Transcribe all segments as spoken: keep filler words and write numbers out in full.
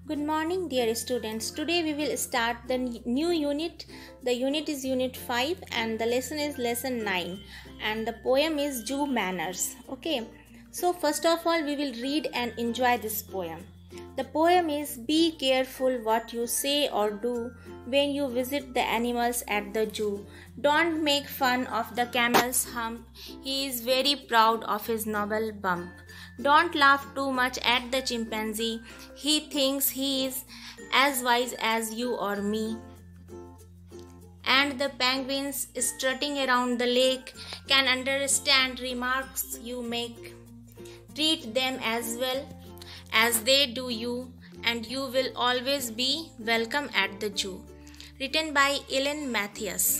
Good morning, dear students. Today we will start the new unit. The unit is unit five and the lesson is lesson nine and the poem is Jew Manners. Okay, so first of all we will read and enjoy this poem. The poem is: be careful what you say or do when you visit the animals at the zoo. Don't make fun of the camel's hump. He is very proud of his noble bump. Don't laugh too much at the chimpanzee. He thinks he is as wise as you or me. And the penguins strutting around the lake can understand remarks you make. Treat them as well as they do you, and you will always be welcome at the zoo. Written by Ellen Mathias.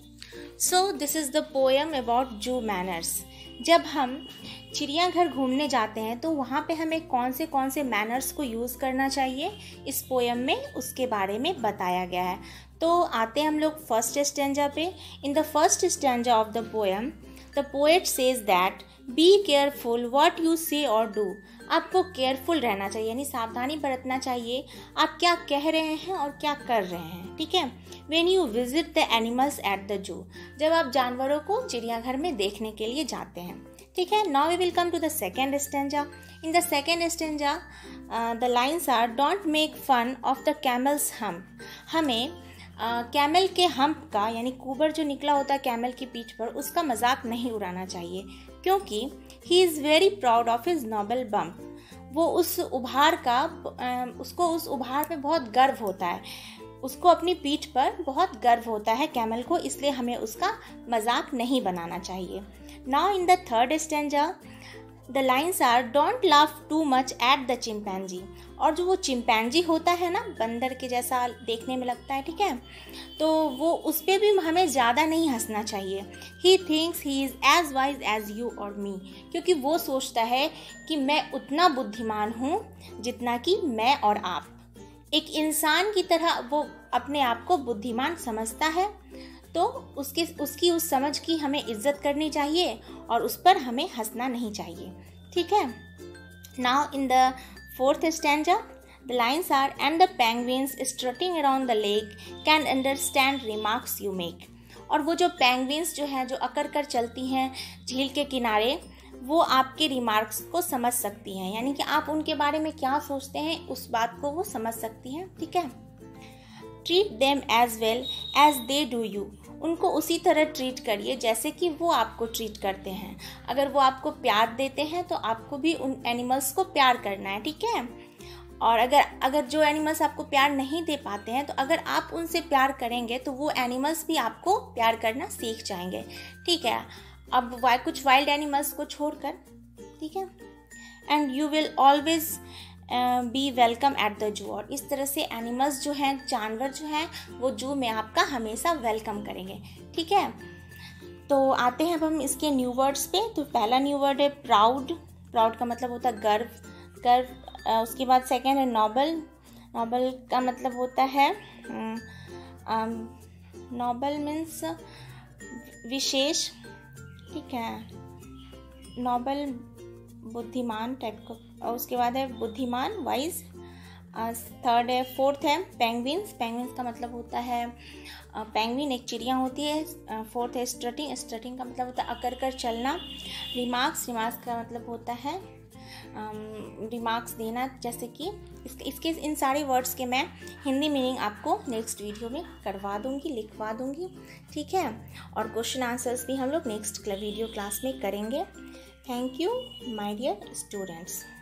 So this is the poem about Jew manners. जब हम चिड़ियाघर घूमने जाते हैं तो वहाँ पे हमें कौन से कौन से मैनर्स को यूज़ करना चाहिए, इस पोएम में उसके बारे में बताया गया है. तो आते हैं हम लोग फर्स्ट स्टैंजा पे. In the first stanza of the poem the poet says that be careful what you say और डू. आपको केयरफुल रहना चाहिए, यानी सावधानी बरतना चाहिए आप क्या कह रहे हैं और क्या कर रहे हैं. ठीक है. When you visit the animals at the zoo, जब आप जानवरों को चिड़ियाघर में देखने के लिए जाते हैं. ठीक है. Now we will come to the second stanza. In the second stanza the lines are: don't make fun of the camel's hump. हमें कैमल uh, के हम्प का, यानी कुबर जो निकला होता है कैमल की पीठ पर, उसका मजाक नहीं उड़ाना चाहिए, क्योंकि he is very proud of his noble bump. वो उस उभार का uh, उसको उस उभार पे बहुत गर्व होता है, उसको अपनी पीठ पर बहुत गर्व होता है कैमल को, इसलिए हमें उसका मजाक नहीं बनाना चाहिए. Now in the third stanza the lines are: don't laugh too much at the chimpanzee. और जो वो चिंपैंजी होता है ना, बंदर के जैसा देखने में लगता है. ठीक है. तो वो उस पर भी हमें ज़्यादा नहीं हंसना चाहिए. He thinks he is as wise as you और मी. क्योंकि वो सोचता है कि मैं उतना बुद्धिमान हूँ जितना कि मैं और आप. एक इंसान की तरह वो अपने आप को बुद्धिमान समझता है, तो उसके उसकी उस समझ की हमें इज्जत करनी चाहिए और उस पर हमें हंसना नहीं चाहिए. ठीक है. Now in the fourth stanza the lines are: and the penguins strutting around the lake can understand remarks you make. और वो जो पेंगुइन्स जो हैं, जो अकड़ कर चलती हैं झील के किनारे, वो आपके रिमार्क्स को समझ सकती हैं, यानी कि आप उनके बारे में क्या सोचते हैं उस बात को वो समझ सकती हैं. ठीक है. Treat them as well as they do you. उनको उसी तरह ट्रीट करिए जैसे कि वो आपको ट्रीट करते हैं. अगर वो आपको प्यार देते हैं तो आपको भी उन एनिमल्स को प्यार करना है. ठीक है. और अगर अगर जो एनिमल्स आपको प्यार नहीं दे पाते हैं, तो अगर आप उनसे प्यार करेंगे तो वो एनिमल्स भी आपको प्यार करना सीख जाएंगे. ठीक है. अब वाई कुछ वाइल्ड एनिमल्स को छोड़कर. ठीक है. And you will always be welcome at the zoo. और इस तरह से एनिमल्स जो हैं, जानवर जो हैं, वो जू में आपका हमेशा वेलकम करेंगे. ठीक है. तो आते हैं अब हम इसके न्यू वर्ड्स पे. तो पहला न्यू वर्ड है प्राउड. प्राउड का मतलब होता है गर्व. गर्व. उसके बाद सेकेंड है नोबल. नोबल का मतलब होता है, नोबल मीन्स विशेष. ठीक है. नोबल बुद्धिमान टाइप का. और उसके बाद है बुद्धिमान, वाइज. थर्ड है, फोर्थ है पेंगुइन्स. पेंगुइन्स का मतलब होता है, पेंगुइन एक चिड़िया होती है. फोर्थ है स्ट्रटिंग. स्ट्रटिंग का मतलब होता है अकड़ कर चलना. रिमार्क्स. रिमार्क्स का मतलब होता है रिमार्क्स देना, जैसे कि इसके इसके इन सारे वर्ड्स के मैं हिंदी मीनिंग आपको नेक्स्ट वीडियो में करवा दूंगी, लिखवा दूंगी. ठीक है. और क्वेश्चन आंसर्स भी हम लोग नेक्स्ट वीडियो क्लास में करेंगे. Thank you my dear students.